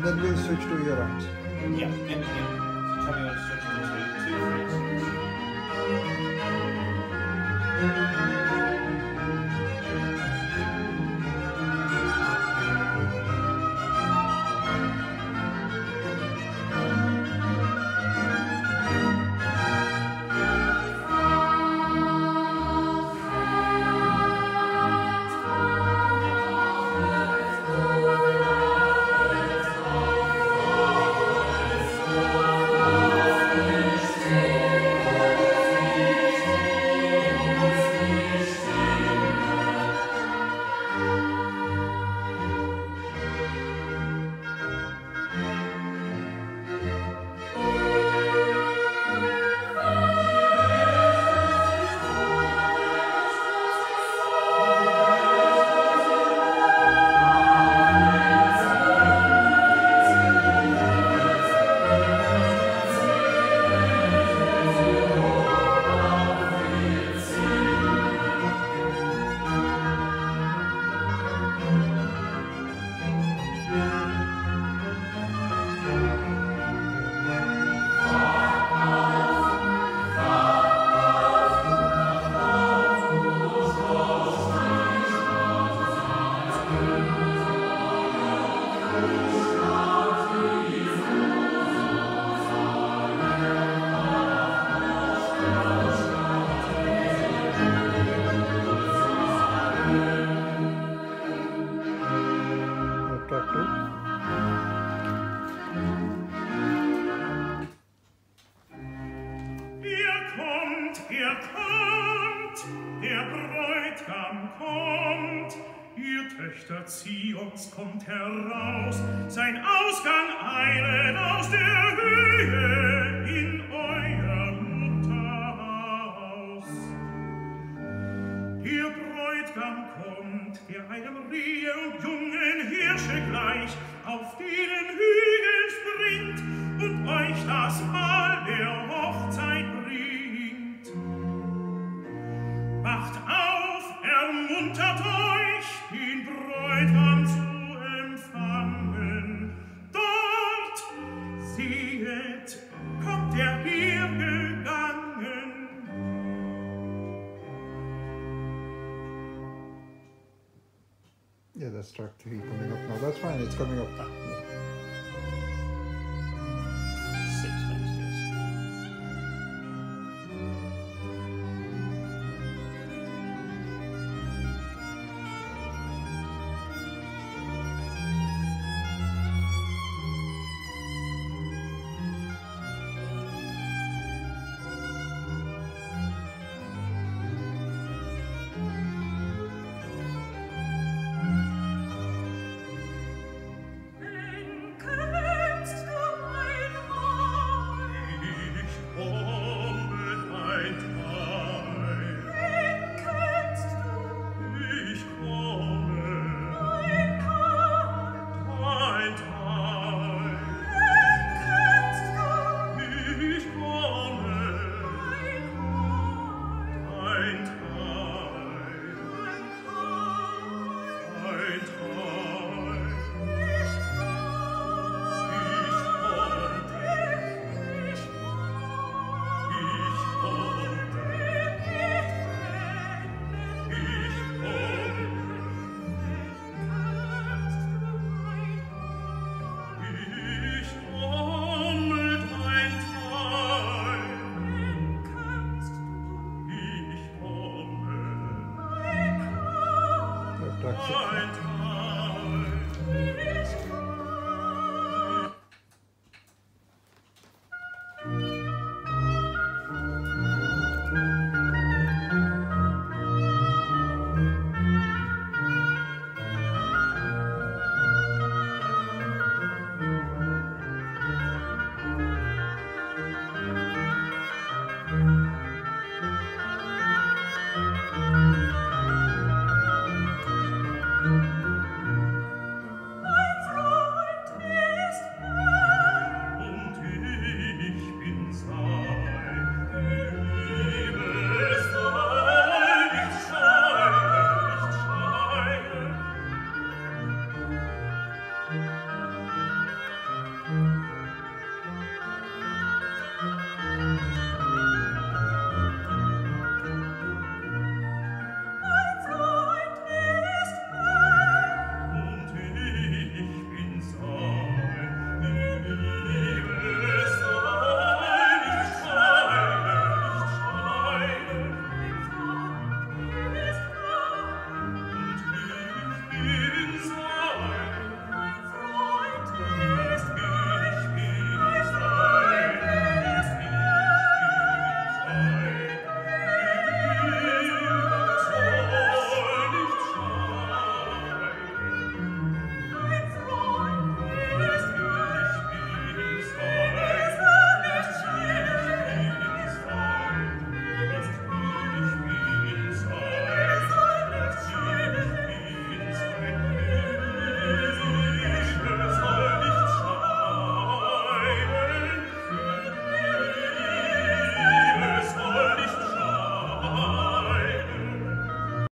And then we'll switch to your arms. Yeah, and tell me when to switch to 2, 3, 6. Er kommt, der Bräutigam kommt, ihr Töchter Zions kommt heraus, sein Ausgang eilet aus der Höhe in euer Mutterhaus. Der Bräutigam kommt, der einem Rehe und jungen Hirsche gleich auf den Hügel springt und euch das Mahl der Hochzeit bringt. Wacht auf, ermuntert euch, den Bräutigam zu empfangen. Dort, sehet, kommt er hergegangen. Yeah, that's track 3 coming up now. That's fine, it's coming up now. 6 next, yes. Track 6.